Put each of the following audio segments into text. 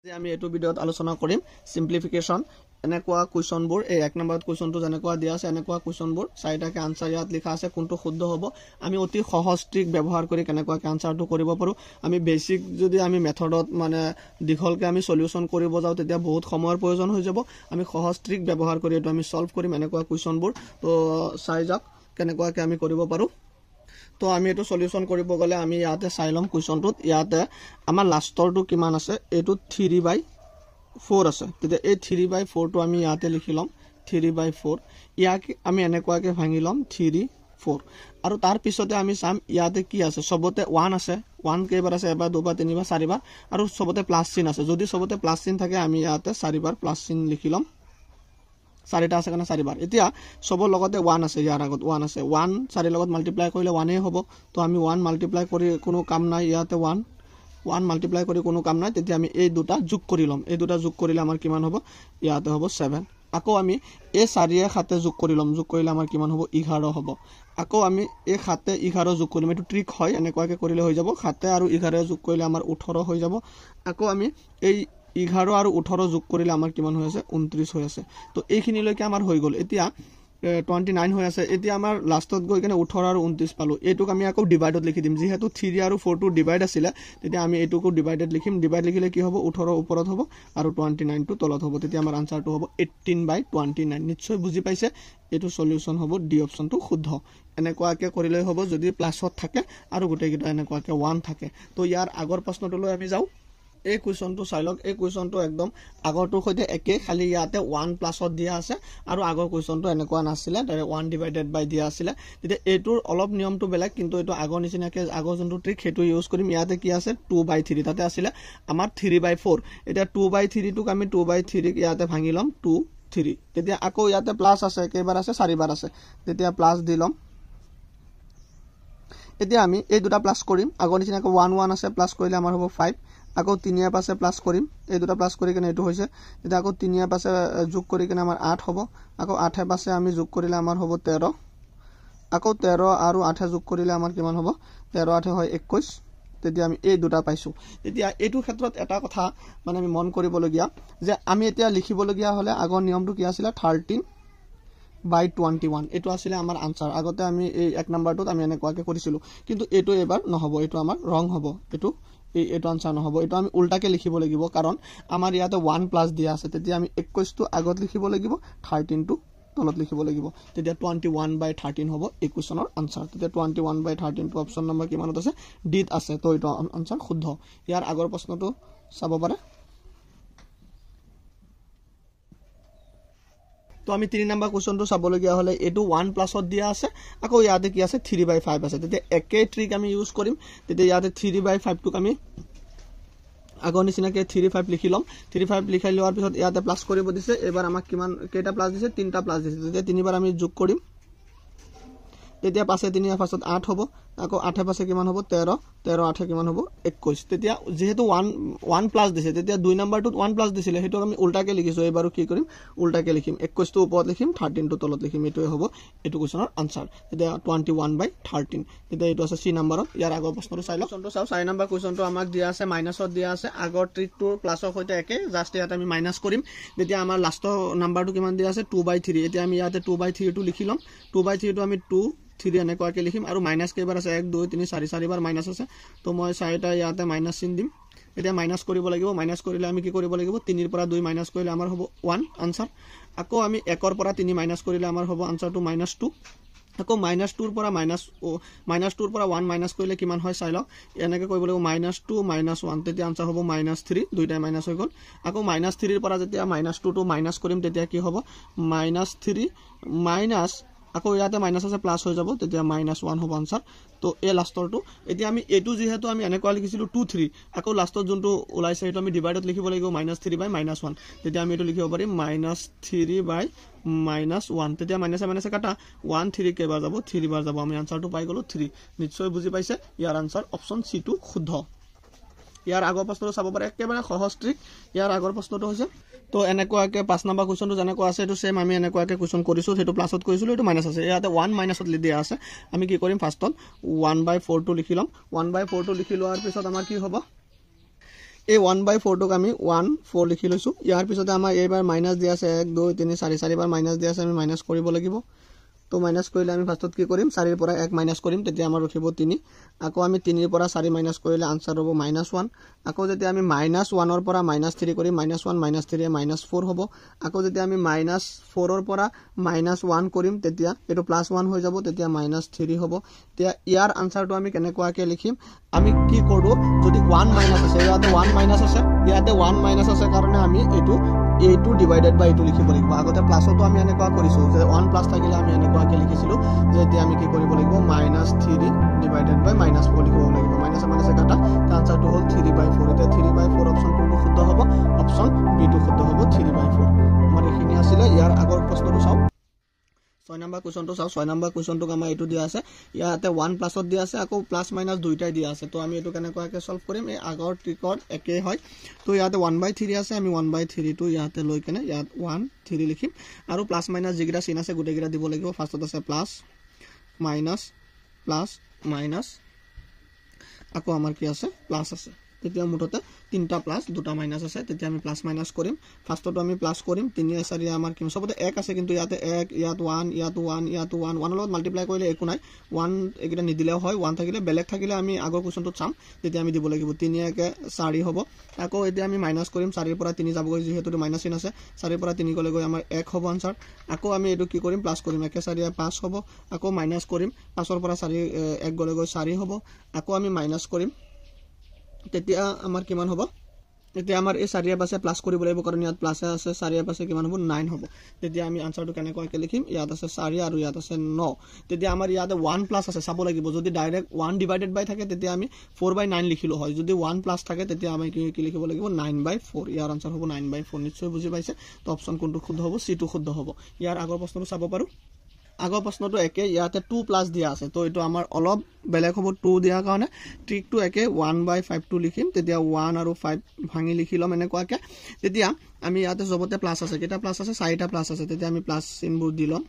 আমি এটো ভিডিওত আলোচনা কৰিম সিম্পলিফিকেশন এনেকুৱা কোৱেশ্চনবোৰ এই এক নম্বৰত কোৱেশ্চনটো যেনেকুৱা দিয়া আছে এনেকুৱা কোৱেশ্চনবোৰ চাৰিটাকে আনসাৰ ইয়াত লিখা আছে কোনটো শুদ্ধ হ'ব আমি অতি সহজ ট্ৰিক ব্যৱহাৰ কৰি কেনেকুৱাকৈ আনসাৰটো কৰিব পাৰো আমি বেসিক যদি আমি মেথডত মানে দীঘলকে আমি সলিউশন কৰিব যাও তেতিয়া বহুত সময়ৰ প্ৰয়োজন হৈ যাব আমি সহজ ট্ৰিক ব্যৱহাৰ কৰি এটো আমি সলভ কৰিম এনেকুৱা কোৱেশ্চনবোৰ তো চাই যাওক কেনেকুৱাকৈ আমি কৰিব পাৰো তো আমি এটো সলিউশন কৰিব গলে আমি ইয়াতে চাইলম কোৱেশ্চনটোত ইয়াতে আমাৰ লাষ্টৰটো কিমান আছে এটো 3/4 আছে তেতিয়া এই 3/4 টো আমি ইয়াতে লিখিলম 3/4 ইয়াক আমি এনেকুৱাকৈ ভাঙিলম 3/4 আৰু তাৰ পিছতে আমি চাম ইয়াতে কি আছে সবতে 1 আছে 1 কেইবাৰ আছে এবাৰ দুবাৰ তিনিবাৰ চাৰিবাৰ আৰু সবতে প্লাস চিন আছে যদি সবতে প্লাস চিন থাকে আমি ইয়াতে চাৰিবাৰ প্লাস চিন লিখিলম চাৰিটা আছে কাৰণে চাৰিবাৰ এতিয়া সবৰ লগতে 1 আছে ইয়াৰ আগত 1 আছে 1 চাৰি লগত মাল্টিপ্লাই কৰিলে 1 এ হ'ব তো আমি 1 মাল্টিপ্লাই কৰি কোনো কাম নাই ইয়াতে 1 মাল্টিপ্লাই কৰি কোনো কাম নাই তেতিয়া আমি এই দুটা যোগ কৰি লম এই দুটা যোগ কৰিলে আমাৰ কিমান হ'ব ইয়াতে হ'ব 7 আকৌ আমি এই 4 এ 7 যোগ কৰি লম যোগ কৰিলে আমাৰ কিমান হ'ব 11 হ'ব আকৌ আমি এই 7 এ 11 যোগ কৰিম এটো ট্ৰিক হয় এনেকুৱাকৈ কৰিলে হৈ যাব 7 আৰু 11 যোগ কৰিলে আমাৰ 18 হৈ যাব আকৌ আমি এই 11 আৰু 18 যোগ কৰিলে আমাৰ কিমান হৈ আছে 29 হৈ আছে তো এইখিনি লৈকে আমাৰ হৈ গল এতিয়া 29 হৈ আছে এতিয়া আমাৰ লাষ্টত গৈ কেনে 18 আৰু 29 পালো এটোক আমি আকৌ ডিভাইডত লিখি দিম যেহেতু 3 আৰু 4 টো ডিভাইড আছিল তেতিয়া আমি এটোকো ডিভাইডত লিখিম ডিভাইড লিখিলে কি হ'ব 18 ওপৰত হ'ব আৰু 29 টো তলত হ'ব তেতিয়া আমাৰ আনসাৰটো হ'ব 18/29 নিশ্চয় বুজি পাইছে এটো সলিউশন হ'ব ডি অপশনটো শুদ্ধ এনেকুৱাকৈ কৰিলে হ'ব যদি প্লাসত থাকে আৰু গোটেই কিটা এনেকুৱাকৈ 1 থাকে তো ইয়াৰ আগৰ প্ৰশ্নটো লৈ আমি যাও এই কোৱেশ্চনটো চাইলক এই কোৱেশ্চনটো একদম আগৰটোৰ সৈতে একে খালি ইয়াতে 1 প্লাসত দিয়া আছে আৰু আগৰ কোৱেশ্চনটো এনেকুৱা নাছিলে ডাইৰেক্ট 1 ডিভাইডেড বাই দিয়া আছিল তেতিয়া এটোৰ অলপ নিয়মটো বেলেগ কিন্তু এটো আগৰ নিচিনাকৈ আগৰ যোনটো ট্ৰিক হেতু ইউজ কৰিম ইয়াতে কি আছে 2/3 তাতে আছিল আমাৰ 3/4 এতিয়া 2/3 টোক আমি 2/3 ইয়াতে ভাঙিলম 2 3 তেতিয়া আকৌ ইয়াতে প্লাস আছে কেইবাৰ আছে চাৰিবাৰ আছে তেতিয়া প্লাস দিলম এতিয়া আমি এই দুটা প্লাস কৰিম আগৰ নিচিনাকৈ 1 1 আছে প্লাস কৰিলে আমাৰ হ'ব 5 আকৌ 3 এর পাশে প্লাস কৰিম এই দুটা প্লাস কৰি কেনে এটো হৈছে তেতিয়া আকৌ 3 এর পাশে যোগ কৰি কেনে আমাৰ 8 হ'ব আকৌ 8 এর পাশে আমি যোগ কৰিলে আমাৰ হ'ব 13 আকৌ 13 আৰু 8 যোগ কৰিলে আমাৰ কিমান হ'ব 13 8 হয় 21 তেতিয়া আমি এই দুটা পাইছো তেতিয়া এটো ক্ষেত্ৰত এটা কথা মানে আমি মন কৰিবলগীয়া যে আমি এতিয়া লিখিবলগীয়া হলে আগৰ নিয়মটো কি আছিল 13/21 এটো আছিল আমাৰ আনসাৰ আগতে আমি এই এক নম্বৰটোত আমি এনেকুৱাকৈ কৰিছিলো কিন্তু এটো এবাৰ নহব এটো আমাৰ ৰং হ'ব এটো আনসাৰ নহব এটো আমি উল্টাকে লিখিব লাগিব কাৰণ আমাৰ ইয়াতে 1 প্লাস দিয়া আছে তেতিয়া আমি 21 টো আগত লিখিব লাগিব 13 টো তলত লিখিব লাগিব তেতিয়া 21/13 হ'ব এই কোৱেশ্চনৰ আনসাৰ তেতিয়া 21/13 টো অপচন নম্বৰ কিমানত আছে ডিত আছে তো এটো আনসাৰ শুদ্ধ ইয়াৰ আগৰ প্ৰশ্নটো চাব পাৰে তো আমি 3 নম্বৰ কোৱেশ্চনটো চাবলগীয়া হলে এটো 1 প্লাসত দিয়া আছে আকৌ ইয়াতে কি আছে 3/5 আছে তেতিয়া একে ট্ৰিক আমি ইউজ কৰিম তেতিয়া ইয়াতে 3/5 টোক আমি আগৰ নিচিনাকৈ 3/5 লিখিলম 3/5 লিখাই লোৱাৰ পিছত ইয়াতে প্লাস কৰিব দিছে এবাৰ আমাক কিমান কেইটা প্লাস দিছে 3টা প্লাস দিছে তেতিয়া তিনিবাৰ আমি যোগ কৰিম তেতিয়া পাছে 3 এর পাছত 8 হ'ব আকৌ 8 এর পাছে কিমান হ'ব 13 13 8 কিমান হ'ব 21 তেতিয়া যেহেতু 1 প্লাস দিছে তেতিয়া 2 নম্বৰটোত 1 প্লাস দিছিলে হেতু আমি উল্টাকে লিখিছো এবাৰো কি কৰিম উল্টাকে লিখিম 21 টো ওপৰত লিখিম 13 টো তলত লিখিম এটোই হ'ব এটো কোৱেশ্চনৰ আনসাৰ তেতিয়া 21/13 তেতিয়া এটো আছে সি নম্বৰত ইয়াৰ আগৰ প্ৰশ্নটো চাই লওক কোৱেশ্চনটো চাও 4 নম্বৰ কোৱেশ্চনটো আমাক দিয়া আছে মাইনাসত দিয়া আছে আগৰ ট্ৰিকটো প্লাসৰ সৈতে একে জাস্ট ইয়াত আমি মাইনাস কৰিম তেতিয়া আমাৰ লাষ্টৰ নম্বৰটো কিমান দিয়া আছে 2/3 এতিয়া আমি ইয়াতে 2/3 টো লিখিলম 2/3 টো আমি 2 3 এনেকুৱাকৈ লিখিম আৰু মাইনাস কেইবাৰ আছে 1 2 3 4 চাৰিবাৰ মাইনাস আছে তো মই চাৰিটা ইয়াতে মাইনাস চিন দিম এতিয়া মাইনাস কৰিব লাগিব মাইনাস কৰিলে আমি কি কৰিব লাগিব 3 ৰ পৰা 2 মাইনাস কৰিলে আমাৰ হ'ব 1 আনসাৰ আকৌ আমি 1 ৰ পৰা 3 মাইনাস কৰিলে আমাৰ হ'ব আনসাৰটো -2 আকৌ -2 ৰ পৰা -2 ৰ পৰা 1 মাইনাস কৰিলে কিমান হয় চাই লওক এনেকৈ কৰিব লাগিব -2 -1 তেতিয়া আনসাৰ হ'ব -3 দুইটা মাইনাস হৈ গল আকৌ -3 ৰ পৰা যেতিয়া -2 টো মাইনাস কৰিম তেতিয়া কি হ'ব -3 মাইনাস আকৌ ইয়াতে মাইনাস আছে প্লাস হৈ যাব তেতিয়া -1 হ'ব আনসাৰ তো এই লাষ্টৰটো এতিয়া আমি এটো যেহেতু আমি এনেকুৱা লিখিছিলো 2 3 আকৌ লাষ্টত যোনটো ওলাইছে এটো আমি ডিভাইডত লিখিব লাগিব -3/-1 তেতিয়া আমি এটো লিখিব পাৰিম -3/-1 তেতিয়া মাইনাসে কাটা 1 3 কেবাৰ যাব 3 বাৰ যাব আমি আনসাৰটো পাই গলো 3 নিশ্চয় বুজি পাইছে ইয়াৰ আনসাৰ অপচন সি টো শুদ্ধ ইয়াৰ আগৰ প্ৰশ্নটো চাব পাৰে একেবাৰে সহজ ট্ৰিক ইয়াৰ আগৰ প্ৰশ্নটো হৈছে তো এনেকুৱাকৈ 5 নম্বৰ কোৱেশ্চনটো যেনেকুৱা আছে এটো সেম আমি এনেকুৱাকৈ কোৱেশ্চন কৰিছো হেতু প্লাসত কৰিছিলো এটো মাইনাস আছে ইয়াতে 1 মাইনাসত দিয়া আছে আমি কি কৰিম ফাৰ্ষ্টত 1/4 টো লিখিলম 1/4 টো লিখি লোৱাৰ পিছত আমাৰ কি হ'ব এই 1/4 টোক আমি 1 4 লিখি লৈছো ইয়াৰ পিছতে আমাৰ এইবাৰ মাইনাস দিয়া আছে 1 2 3 4 চাৰিবাৰ মাইনাস দিয়া আছে আমি মাইনাস কৰিব লাগিব তো মাইনাস কৰিলে আমি ফাৰ্ষ্টত কি কৰিম 4 ৰ পৰা 1 মাইনাস কৰিম তেতিয়া আমাৰ ৰখিব 3 আকৌ আমি 3 ৰ পৰা 4 মাইনাস কৰিলে আনসাৰ হ'ব -1 আকৌ যেতিয়া আমি -1 ৰ পৰা -3 কৰিম -1 -3 -4 হ'ব আকৌ যেতিয়া আমি -4 ৰ পৰা -1 কৰিম তেতিয়া এটো +1 হৈ যাব তেতিয়া -3 হ'ব তেতিয়া ইয়াৰ আনসাৰটো আমি কেনেকুৱাকে লিখিম আমি কি কৰো যদি 1 মাইনাস আছে ইয়াতে 1 মাইনাস আছে ইয়াতে 1 মাইনাস আছে কাৰণে আমি এটো a2 ডিভাইডেড বাই 2 লিখিব লাগিব আগতে প্লাসটো আমি এনেকুৱা কৰিছো যে 1 প্লাস থাকিলে আমি এনেকুৱাকে লিখিছিলো যে এতিয়া আমি কি কৰিব লাগিব -3 ডিভাইডেড বাই -4 লিখিব লাগিব মাইনাস মাইনাস কাটা আনসাৰটো হ'ল 3/4 এটা 3/4 অপচন কোনটো শুদ্ধ হ'ব অপচন বি টো শুদ্ধ হ'ব 3/4 আমাৰ এখিনি আছিল ইয়াৰ আগৰ প্ৰশ্নটো চাও 6 নম্বৰ কোৱেশ্চনটো চাও 6 নম্বৰ কোৱেশ্চনটো আমাৰ এটো দিয়া আছে ইয়াতে 1 প্লাসত দিয়া আছে আকৌ প্লাস মাইনাস দুইটাই দিয়া আছে তো আমি এটো কেনেকুৱাকে সলভ কৰিম এই আগৰ ট্ৰিকত একে হয় তো ইয়াতে 1/3 আছে আমি 1/3 টো ইয়াতে লৈ কেনে ইয়াত 1 3 লিখিম আৰু প্লাস মাইনাস যিগিটা চিন আছে গুটেগিটা দিব লাগিব ফাৰ্ষ্টত আছে প্লাস মাইনাস প্লাস মাইনাস আকৌ আমাৰ কি আছে প্লাস আছে তেতিয়া মুঠতে তিনটা প্লাস দুটা মাইনাস আছে তেতিয়া আমি প্লাস মাইনাস কৰিম ফাৰ্ষ্টটো আমি প্লাস কৰিম 3 4 আমাৰ কি সবতে 1 আছে কিন্তু ইয়াতে 1 ইয়াত 1 ইয়াত 1 ইয়াত 1 1 লগত মাল্টিপ্লাই কৰিলে একো নাই 1 একিটা নিদিলেও হয় 1 থাকিলে বেলেগ থাকিলে আমি আগৰ কোৱেশ্চনটো চাম তেতিয়া আমি দিব লাগিব 3 1 4 হ'ব আকৌ এতিয়া আমি মাইনাস কৰিম 4 ৰ পৰা 3 যাব গৈ যেহেতু মাইনাস চিন আছে 4 ৰ পৰা 3 গলে গৈ আমাৰ 1 হ'ব আনসাৰ আকৌ আমি এটো কি কৰিম প্লাস কৰিম 1 4 5 হ'ব আকৌ মাইনাস কৰিম 5 ৰ পৰা 4 1 গলে গৈ 4 হ'ব আকৌ আমি মাইনাস কৰিম তেতিয়া আমাৰ কিমান হ'ব তেতিয়া আমাৰ এই 4 পাছে প্লাস কৰিব লাগিব কাৰণ ইয়াত প্লাস আছে 4 পাছে কিমান হ'ব 9 হ'ব তেতিয়া আমি আনসাৰটো কেনেকুৱাকে লিখিম ইয়াত আছে 4 আৰু ইয়াত আছে 9 তেতিয়া আমাৰ ইয়াতে 1 প্লাস আছে চাব লাগিব যদি ডাইৰেক্ট 1 ডিভাইডেড বাই থাকে তেতিয়া আমি 4/9 লিখিলো হয় যদি 1 প্লাস থাকে তেতিয়া আমি কি লিখিব লাগিব 9/4 ইয়াৰ আনসাৰ হ'ব 9/4 নিশ্চয় বুজি পাইছে তো অপচন কোনটো শুদ্ধ হ'ব সি টো শুদ্ধ হ'ব ইয়াৰ আগৰ প্ৰশ্নটো চাব পাৰো আগৰ প্ৰশ্নটো একে ইয়াতে 2 প্লাস দিয়া আছে তো এটো আমাৰ অলপ বেলেগ হ'ব 2 দিয়া কাৰণে ট্ৰিকটো একে 1/5 টো লিখিম তেতিয়া 1 আৰু 5 ভাঙি লিখি লম এনেকুৱাকে তেতিয়া আমি ইয়াতে জবতে প্লাস আছে কেটা প্লাস আছে 4টা প্লাস আছে তেতিয়া আমি প্লাস চিনবোৰ দি লম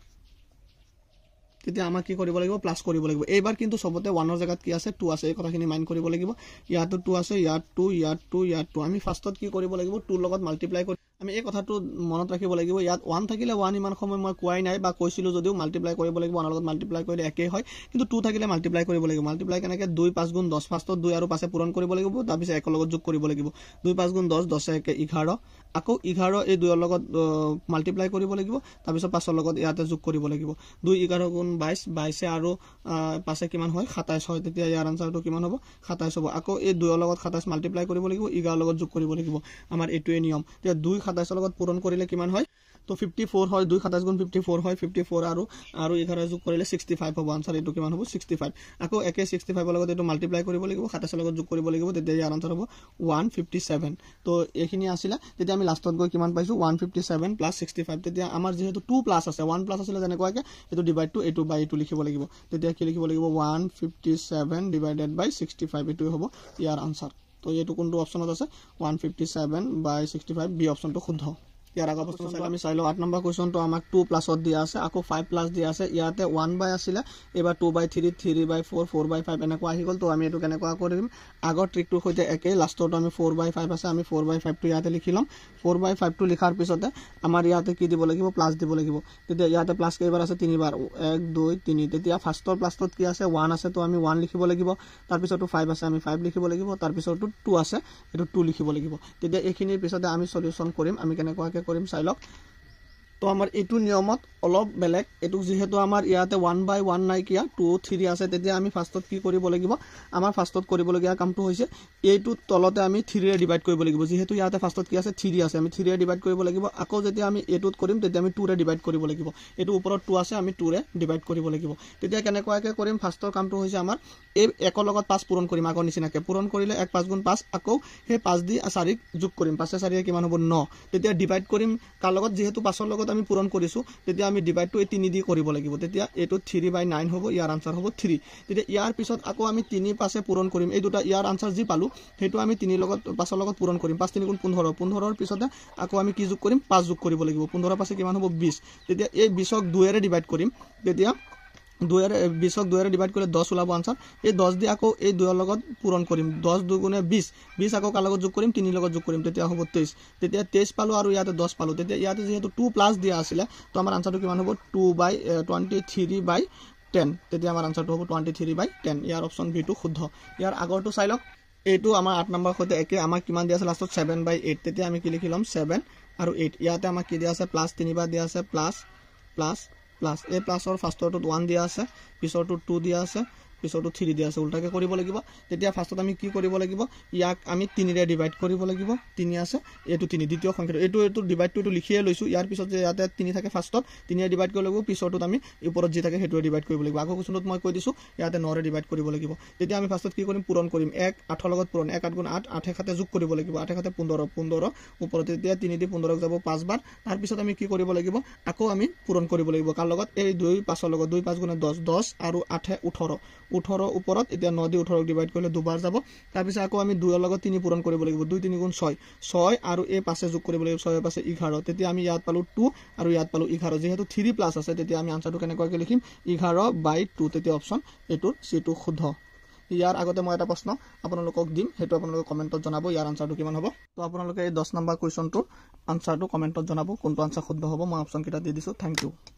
তেতিয়া আমাৰ কি কৰিব লাগিব প্লাস কৰিব লাগিব এইবাৰ কিন্তু সবতে 1 ৰ জায়গাত কি আছে 2 আছে এই কথাখিনি মাইন্ড কৰিব লাগিব ইয়াত 2 আছে ইয়াত 2 ইয়াত 2 ইয়াত 2 আমি ফাৰ্ষ্টত কি কৰিব লাগিব 2 লগত মাল্টিপ্লাই কৰি আমি এই কথাটো মনত ৰাখিব লাগিব ইয়াত 1 থাকিলে 1 ইমান সময় মই কোৱাই নাই বা কৈছিলো যদিও মাল্টিপ্লাই কৰিব লাগিব 1 লগত মাল্টিপ্লাই কৰিলে একেই হয় কিন্তু 2 থাকিলে মাল্টিপ্লাই কৰিব লাগিব মাল্টিপ্লাই কেনেকে 2 5 গুণ 10 ফাৰ্ষ্টত 2 আৰু 5 এ পূৰণ কৰিব লাগিব তাৰ পিছত 1 লগত যোগ কৰিব লাগিব 2 5 গুণ 10 10 1 11 আকৌ 11 এই 2 ৰ লগত মাল্টিপ্লাই কৰিব লাগিব তাৰ পিছত 5 ৰ লগত ইয়াতে যোগ কৰিব লাগিব 2 11 গুণ 22 22 আৰু 5 এ কিমান হয় 27 হয় তেতিয়া ইয়াৰ আনসাৰটো কিমান হ'ব 27 হ'ব আকৌ এই 2 ৰ লগত 27 মাল্টিপ্লাই কৰিব লাগিব 11 ৰ লগত যোগ কৰিব লাগিব আমাৰ এটোৱে নিয়ম তেতিয়া 2 27 ৰ লগত পূৰণ কৰিলে কিমান হয় তো 54 হয় 2 27 গুণ 54 হয় 54 আৰু 11 যোগ কৰিলে 65 হ'ব আনসাৰ এটো কিমান হ'ব 65 আকৌ একে 65 ৰ লগত এটো মাল্টিপ্লাই কৰিব লাগিব 27 ৰ লগত যোগ কৰিব লাগিব তেতিয়া ইয়াৰ আনসাৰ হ'ব 157 তো এখিনি আছিল তেতিয়া আমি লাষ্টত গৈ কিমান পাইছো 157 + 65 তেতিয়া আমাৰ যেহেতু 2 প্লাস আছে 1 প্লাস আছিল যেনেকুৱাকে এটো ডিভাইড টু এটো বাই এটো লিখিব লাগিব তেতিয়া কি লিখিব লাগিব 157 ডিভাইডেড বাই 65 এটো হ'ব ইয়াৰ আনসাৰ তো এটো কোনটো অপচনত আছে 157/65 বি অপচনটো শুদ্ধ ইয়াৰ আগৰ প্ৰশ্ন চাই আমি চাইলো 8 নম্বৰ কোৱেশ্চনটো আমাক 2 প্লাসত দিয়া আছে আকৌ 5 প্লাস দিয়া আছে ইয়াতে 1 আছিল এবাৰ 2/3 3/4 4/5 এনেকুৱা আহি গল তো আমি এটো কেনেকুৱা কৰিম আগৰ ট্ৰিকটোৰ সৈতে একে লাষ্টত আমি 4/5 আছে আমি 4/5 টো ইয়াতে লিখিলম 4/5 টো লিখাৰ পিছতে আমাৰ ইয়াতে কি দিব লাগিব প্লাস দিব লাগিব তেতিয়া ইয়াতে প্লাস কেইবাৰ আছে 3 বাৰ 1 2 3 তেতিয়া ফাৰ্ষ্টৰ প্লাসত কি আছে 1 আছে তো আমি 1 লিখিব লাগিব তাৰ পিছতো 5 আছে আমি 5 লিখিব লাগিব তাৰ পিছতো 2 আছে এটো 2 লিখিব লাগিব তেতিয়া এখিনিৰ পিছতে আমি সলিউশন কৰিম আমি কেনেকুৱাকে কৰিম চাইলক তো আমাৰ এটো নিয়মত অলপ বেলেগ এটো যেহেতু আমাৰ ইয়াতে 1/1 নাই কিয়া 2 3 আছে তেতিয়া আমি ফাৰ্ষ্টত কি কৰিব লাগিব আমাৰ ফাৰ্ষ্টত কৰিব লগিয়া কামটো হৈছে এইটো তলতে আমি 3 ৰে ডিভাইড কৰিব লাগিব যেহেতু ইয়াতে ফাৰ্ষ্টত কি আছে 3 আছে আমি 3 ৰে ডিভাইড কৰিব লাগিব আকৌ যেতিয়া আমি এটোত কৰিম তেতিয়া আমি 2 ৰে ডিভাইড কৰিব লাগিব এটো ওপৰত 2 আছে আমি 2 ৰে ডিভাইড কৰিব লাগিব তেতিয়া কেনেকুৱাকে কৰিম ফাৰ্ষ্টৰ কামটো হৈছে আমাৰ এই 1 ৰ লগত 5 পূৰণ কৰিম আগৰ নিচিনাকে পূৰণ কৰিলে 1 5 গুণ 5 আকৌ হে 5 দি 4 যোগ কৰিম 5 এ 4 এ কিমান হ'ব 9 তেতিয়া ডিভাইড কৰিম কাৰ লগত যেহেতু 5 ৰ লগত আমি পূৰণ কৰিছো তেতিয়া আমি ডিভাইড টু 3 দি কৰিব লাগিব তেতিয়া এটো 3/9 হ'ব ইয়াৰ আনসাৰ হ'ব 3 তেতিয়া ইয়াৰ পিছত আকৌ আমি 3 পাছে পূৰণ কৰিম এই দুটা ইয়াৰ আনসাৰ যি পালো হেতু আমি 3 লগত 5 ৰ লগত পূৰণ কৰিম 5 3 গুণ 15 15 ৰ পিছতে আকৌ আমি কি যোগ কৰিম 5 যোগ কৰিব লাগিব 15 পাছে কিমান হ'ব 20 তেতিয়া এই 20ক 2 ৰে ডিভাইড কৰিম তেতিয়া 20ক 2ৰে ডিভাইড কৰিলে 10 ওলাব আনসাৰ এই 10 দি আকৌ এই 2ৰ লগত পূৰণ কৰিম 10 2 গুণে 20 আকৌ কাৰ লগত যোগ কৰিম 3 লগত যোগ কৰিম তেতিয়া হ'ব 23 তেতিয়া 23 পালো আৰু ইয়াতে 10 পালো তেতিয়া ইয়াতে যেহেতু 2 প্লাস দিয়া আছিল তো আমাৰ আনসাৰটো কিমান হ'ব 2/23/10 তেতিয়া আমাৰ আনসাৰটো হ'ব 23/10 ইয়াৰ অপচন বি টো শুদ্ধ ইয়াৰ আগৰটো চাই লওক এইটো আমাৰ 8 নম্বৰ সৈতে একে আমাক কিমান দিয়া আছে লাষ্টত 7/8 তেতিয়া আমি কি লিখি লম 7 আৰু 8 ইয়াতে আমাক কি দিয়া আছে প্লাস 3 বাৰ দিয়া আছে প্লাস এই প্লাসৰ ফাৰ্ষ্টৰটো 1 দিয়া আছে পিছৰটো 2 দিয়া আছে পিছৰটো 3 দিয়া আছে উল্টাকে কৰিব লাগিব তেতিয়া ফাৰ্ষ্টত আমি কি কৰিব লাগিব ইয়াক আমি 3 ৰে ডিভাইড কৰিব লাগিব 3 আছে এটো 3 দ্বিতীয় সংখ্যাটো এটো ডিভাইডটো এটো লিখিয়ে লৈছো ইয়াৰ পিছত যে ইয়াতে 3 থাকে ফাৰ্ষ্টত 3 ৰে ডিভাইড কৰিব লাগিব পিছৰটোত আমি ওপৰত যি থাকে হেটো ডিভাইড কৰিব লাগিব আকৌ কোনটোত মই কৈ দিছো ইয়াতে 9 ৰে ডিভাইড কৰিব লাগিব তেতিয়া আমি ফাৰ্ষ্টত কি কৰিম পূৰণ কৰিম 1 8 ৰ লগত পূৰণ 1 8 গুণ 8 8 খাতে যোগ কৰিব লাগিব 8 খাতে 15 ওপৰত তেতিয়া 3 দি 15 যাব 5 বাৰ তাৰ পিছত আমি কি কৰিব লাগিব আকৌ আমি পূৰণ কৰিব লাগিব কাৰ লগত এই 2 5 ৰ লগত 2 5 গুণ 10 10 আৰু 8 18 ওপৰত এতিয়া 9 দি 18ক ডিভাইড কৰিলে দুবাৰ যাব তাৰ পিছত আকৌ আমি 2 ৰ লগত 3 পূৰণ কৰিব লাগিব 2 3 গুণ 6 আৰু এই পাছে যোগ কৰিব লাগিব 6 পাছে 11 তেতিয়া আমি ইয়াত পালো 2 আৰু ইয়াত পালো 11 যেহেতু 3 প্লাস আছে তেতিয়া আমি আনসাৰটো কেনেকৈ লিখিম 11/2 তেতিয়া অপচন এটো সিটো শুদ্ধ ইয়াৰ আগতে মই এটা প্ৰশ্ন আপোনালোকক দিম হেতু আপোনালোকে কমেন্টত জনাব ইয়াৰ আনসাৰটো কিমান হ'ব তো আপোনালোকে এই 10 নম্বৰ কোৱেশ্চনটোৰ আনসাৰটো কমেন্টত জনাব কোনটো আনসাৰ শুদ্ধ হ'ব মই অপচন কিটা দি দিছো থ্যাংক ইউ